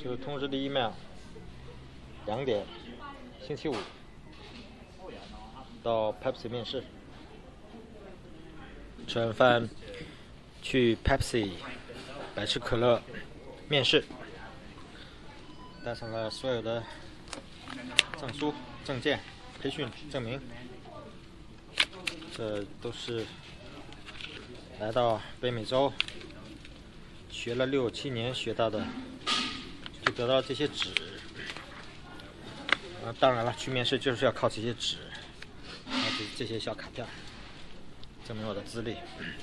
就是通知的 email， 2点，星期五到 Pepsi 面试。吃完饭去 Pepsi 百事可乐面试，带上了所有的证书、证件、培训证明，这都是来到北美洲学了6、7年学到的，就得到这些纸。当然了，去面试就是要靠这些纸，这些小卡片，证明我的资历。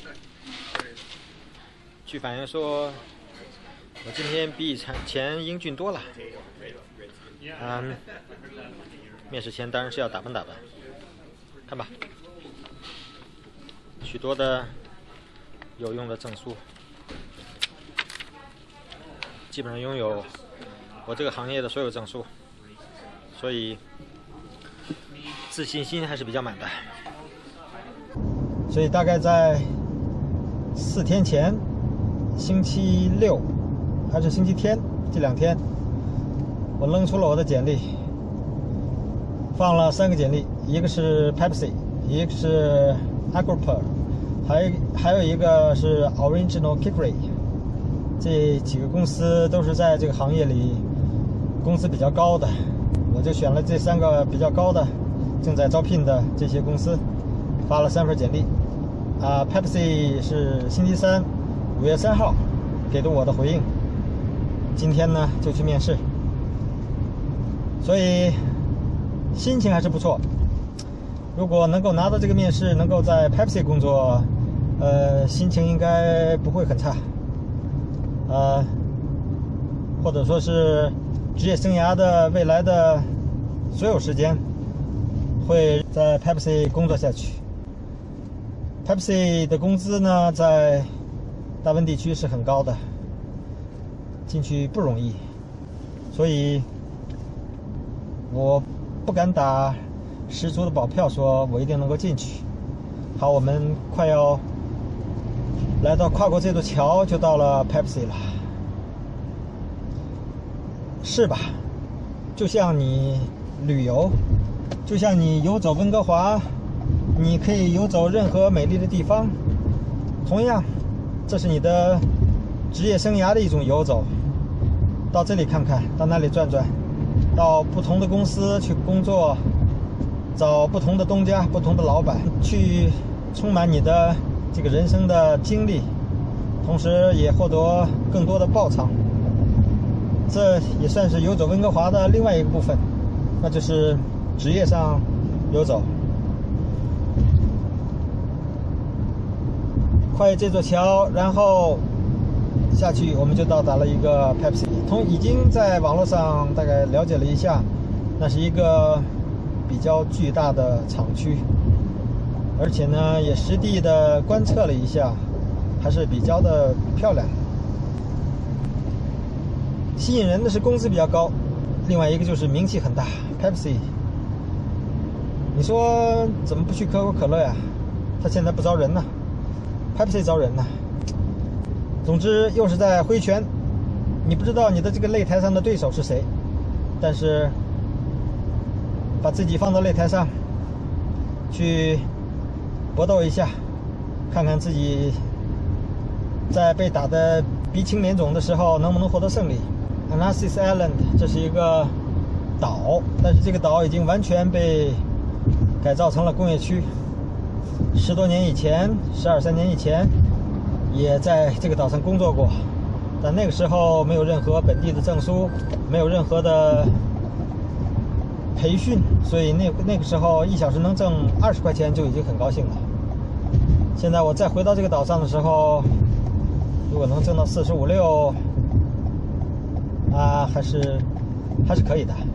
据反映说，我今天比以前英俊多了。面试前当然是要打扮打扮，看吧，许多的有用的证书，基本上拥有我这个行业的所有证书，所以自信心还是比较满的。所以大概在4天前，星期六还是星期天，这2天，我扔出了我的简历，放了3个简历，一个是 Pepsi， 一个是 Agrippa， 还有一个是 Original Kickery。这几个公司都是在这个行业里工资比较高的，我就选了这3个比较高的正在招聘的这些公司，发了3份简历。Pepsi 是星期35月3号给的我的回应，今天呢就去面试，所以心情还是不错。如果能够拿到这个面试，能够在 Pepsi 工作，心情应该不会很差，或者说是职业生涯的未来的所有时间会在 Pepsi 工作下去。Pepsi 的工资呢，在大温地区是很高的，进去不容易，所以我不敢打十足的保票，说我一定能够进去。好，我们快要来到跨过这座桥，就到了 Pepsi 了。是吧？就像你旅游，就像你游走温哥华，你可以游走任何美丽的地方。同样，这是你的职业生涯的一种游走。到这里看看，到那里转转，到不同的公司去工作，找不同的东家、不同的老板，去充满你的这个人生的经历，同时也获得更多的报偿。这也算是游走温哥华的另外一个部分，那就是职业上游走。跨越这座桥，然后下去，我们就到达了一个 Pepsi。已经在网络上大概了解了一下，那是一个比较巨大的厂区，而且呢，也实地的观测了一下，还是比较的漂亮。吸引人的是工资比较高，另外一个就是名气很大。Pepsi， 你说怎么不去可口可乐呀？他现在不招人呢。Pepsi 招人呢。总之又是在挥拳，你不知道你的这个擂台上的对手是谁，但是把自己放到擂台上去搏斗一下，看看自己在被打得鼻青脸肿的时候能不能获得胜利。Annacis Island 这是一个岛，但是这个岛已经完全被改造成了工业区。10多年以前，12、13年以前，也在这个岛上工作过，但那个时候没有任何本地的证书，没有任何的培训，所以那个时候1小时能挣20块钱就已经很高兴了。现在我再回到这个岛上的时候，如果能挣到45、6，还是可以的。